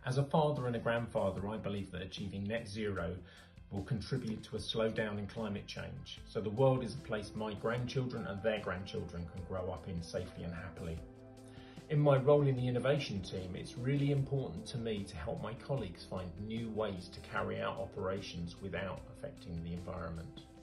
As a father and a grandfather, I believe that achieving net zero will contribute to a slowdown in climate change, so the world is a place my grandchildren and their grandchildren can grow up in safely and happily. In my role in the innovation team, it's really important to me to help my colleagues find new ways to carry out operations without affecting the environment.